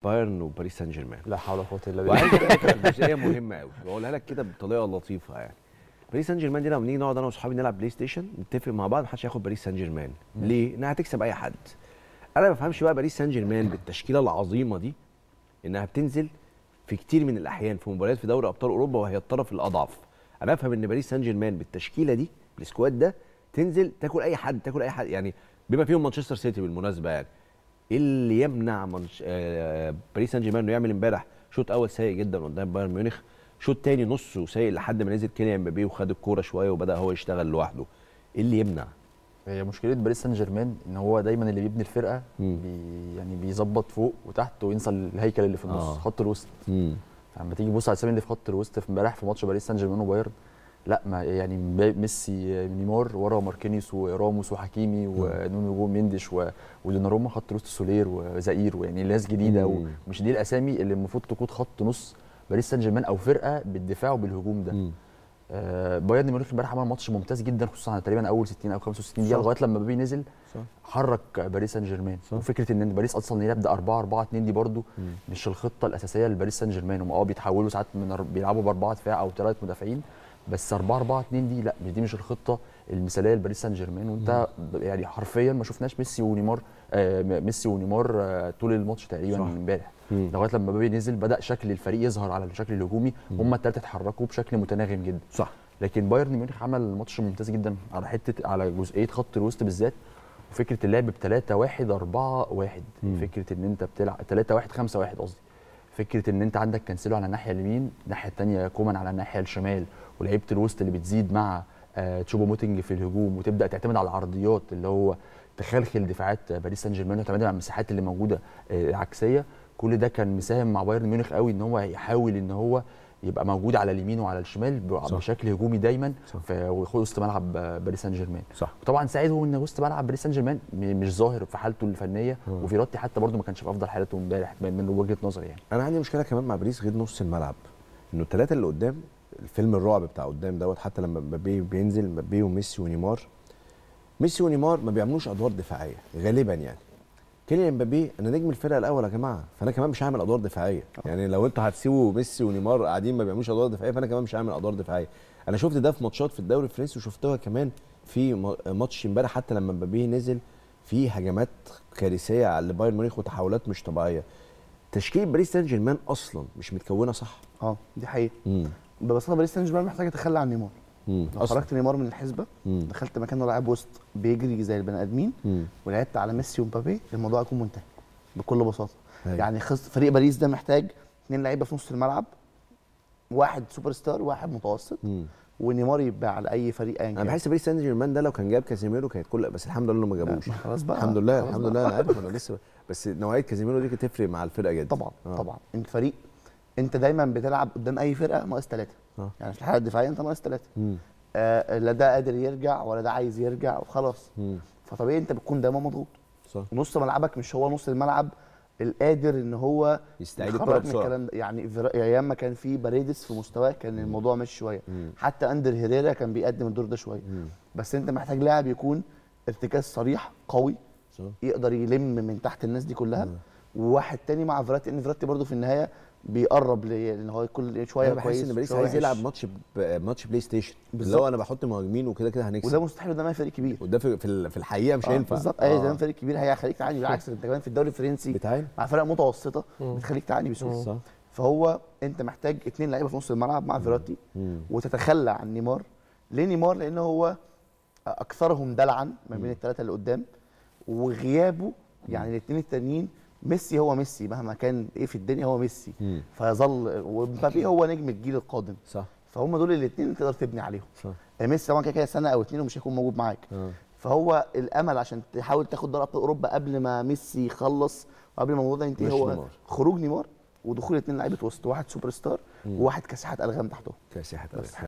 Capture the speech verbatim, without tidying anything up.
بايرن وباريس سان جيرمان. لا حول ولا قوه الا بالله. وعايز اقول لك جزئيه مهمه قوي بقولها لك كده بطريقه لطيفه يعني. باريس سان جيرمان دي لما نيجي نقعد انا واصحابي نلعب بلاي ستيشن نتفق مع بعض محدش هياخد باريس سان جيرمان. ليه؟ انها هتكسب اي حد. انا ما بفهمش بقى باريس سان جيرمان بالتشكيله العظيمه دي انها بتنزل في كتير من الاحيان في مباريات في دوري ابطال اوروبا وهي الطرف الاضعف. انا افهم ان باريس سان جيرمان بالتشكيله دي بالسكواد ده تنزل تاكل اي حد تاكل اي حد يعني بما فيهم مانشستر سيتي بالمناسبه يعني. ايه اللي يمنع منش... آه... باريس سان جيرمان انه يعمل امبارح شوط اول سيء جدا قدام بايرن ميونخ، شوط تاني نصه سيء لحد ما نزل كيليان امبابي وخد الكوره شويه وبدا هو يشتغل لوحده. ايه اللي يمنع؟ هي مشكله باريس سان جيرمان ان هو دايما اللي بيبني الفرقه بي يعني بيظبط فوق وتحت وينسى الهيكل اللي في النص آه. خط الوسط. فلما تيجي تبص على الاسامي اللي في خط الوسط في امبارح في ماتش باريس سان جيرمان وبايرن، لا ما يعني ميسي نيمار ورا ماركينيوس وراموس وحكيمي ونونو مينديش ودوناروما، خط الوسط سولير وزائير ويعني ناس جديده ومش دي الاسامي اللي المفروض تقود خط نص باريس سان جيرمان او فرقه بالدفاع وبالهجوم ده. مم. آه بايرن ميونخ امبارح عمل ماتش ممتاز جدا خصوصا على تقريبا اول ستين او خمسة وستين دقيقه لغايه لما مبابي نزل صح. حرك باريس سان جيرمان. وفكره ان باريس اصلا يبدا أربعة أربعة اتنين دي برده مش الخطه الاساسيه لباريس سان جيرمان. هم اه بيتحولوا ساعات من بيلعبوا باربعه دفاع او ثلاث مدافعين، بس أربعة أربعة اتنين دي لا مش دي مش الخطه المثاليه لباريس سان جيرمان. وانت مم. يعني حرفيا ما شفناش ميسي ونيمار آه ميسي ونيمار آه طول الماتش تقريبا امبارح لغايه لما مبابي نزل بدا شكل الفريق يظهر على الشكل الهجومي. هم الثلاثه اتحركوا بشكل متناغم جدا صح. لكن بايرن ميونخ عمل ماتش ممتاز جدا على حته على جزئيه خط الوسط بالذات، وفكره اللعب ب ثلاثة واحد أربعة واحد. فكره ان انت بتلعب ثلاثة واحد خمسة واحد قصدي، فكره ان انت عندك كانسيلو على الناحيه اليمين، الناحيه الثانيه كومان على الناحيه الشمال، ولعيبه الوسط اللي بتزيد مع آه تشوبو موتينج في الهجوم، وتبدا تعتمد على العرضيات اللي هو تخلخل دفاعات باريس سان جيرمان وتعتمد على المساحات اللي موجوده آه العكسيه. كل ده كان مساهم مع بايرن ميونخ قوي ان هو يحاول ان هو يبقى موجود على اليمين وعلى الشمال بشكل هجومي دايما في وسط ملعب باريس سان جيرمان. طبعا ساعده ان وسط ملعب باريس سان جيرمان مش ظاهر في حالته الفنيه، وفيراتي حتى برده ما كانش في افضل حالاته امبارح من وجهه نظري يعني. انا عندي مشكله كمان مع باريس غير نص الملعب، انه الثلاثه اللي قدام الفيلم الرعب بتاع قدام دوت، حتى لما مبابي بينزل مبابي وميسي ونيمار، ميسي ونيمار ما بيعملوش ادوار دفاعيه غالبا يعني. كيليان امبابي انا نجم الفرقه الاول يا جماعه، فانا كمان مش هعمل ادوار دفاعيه. يعني لو انتوا هتسيبوا ميسي ونيمار قاعدين ما بيعملوش ادوار دفاعيه فانا كمان مش هعمل ادوار دفاعيه. انا شفت ده في ماتشات في الدوري الفرنسي وشفتها كمان في ماتش امبارح حتى لما امبابي نزل في هجمات كارثيه على بايرن ميونخ وتحولات مش طبيعيه. تشكيل باريس سان جيرمان اصلا مش متكونه صح. اه دي حقيقه. ببساطه باريس سان جيرمان محتاجه تتخلى عن نيمار. لو خرجت نيمار من الحسبه مم. دخلت مكانه لاعب وسط بيجري زي البني ادمين ولعبت على ميسي ومبابي، الموضوع هيكون منتهي بكل بساطه. هي. يعني فريق باريس ده محتاج اثنين لعيبه في نص الملعب، واحد سوبر ستار واحد متوسط، مم. ونيمار يبقى على اي فريق ايا كان. انا بحس باريس سان جيرمان ده لو كان جاب كازيميرو كانت كل، بس الحمد لله انه ما جابوش. خلاص بقى الحمد لله الحمد لله. انا عارف انا لسه، بس نوعيه كازيميرو دي تفرق مع الفرقه جدا. طبعا آه. طبعا انت فريق انت دايما بتلعب قدام اي فرقه ناقص ثلاثه آه. يعني في الحاله الدفاعيه انت ناقص ثلاثه، آه لا ده قادر يرجع ولا ده عايز يرجع وخلاص. مم. فطبيعي انت بتكون دايما مضغوط. صح. نص ملعبك مش هو نص الملعب القادر ان هو يستعيد الكوره بسرعه. يعني ايام ما كان في باريدس في مستواه كان الموضوع ماشي شويه. مم. حتى اندر هيريرا كان بيقدم الدور ده شويه. مم. بس انت محتاج لاعب يكون ارتكاز صريح قوي. صح. يقدر يلم من تحت الناس دي كلها. مم. وواحد تاني مع فيراتي، ان فيراتي برده في النهايه بيقرب لان هو كل شويه كويس. انا بحس ان باريس عايز يلعب ماتش ماتش بلاي ستيشن اللي هو انا بحط مهاجمين وكده كده هنكسب، وده مستحيل قدام فريق كبير، وده في في الحقيقه مش هينفع. آه بالظبط. اي قدام فريق كبير هيخليك تعاني، بالعكس انت كمان في الدوري الفرنسي بتعاني مع فرق متوسطه بتخليك تعاني بسهوله. فهو انت محتاج اثنين لعيبه في نص الملعب مع فيراتي وتتخلى عن نيمار. ليه نيمار؟ لان هو اكثرهم دلعا ما بين الثلاثه اللي قدام، وغيابه يعني الاثنين التانيين ميسي هو ميسي مهما كان ايه في الدنيا هو ميسي. مم. فيظل، ومبابي هو نجم الجيل القادم. صح. فهم دول الاثنين اللي تقدر تبني عليهم. صح. ميسي طبعا كده كده سنه او اثنين ومش هيكون موجود معاك. آه. فهو الامل عشان تحاول تاخد دوري ابطال اوروبا قبل ما ميسي يخلص وقبل ما الموضوع ده ينتهي هو نيمار. خروج نيمار ودخول اثنين لعيبه وسط، واحد سوبر ستار وواحد كاسحات الغام تحته. كاسحات الغام.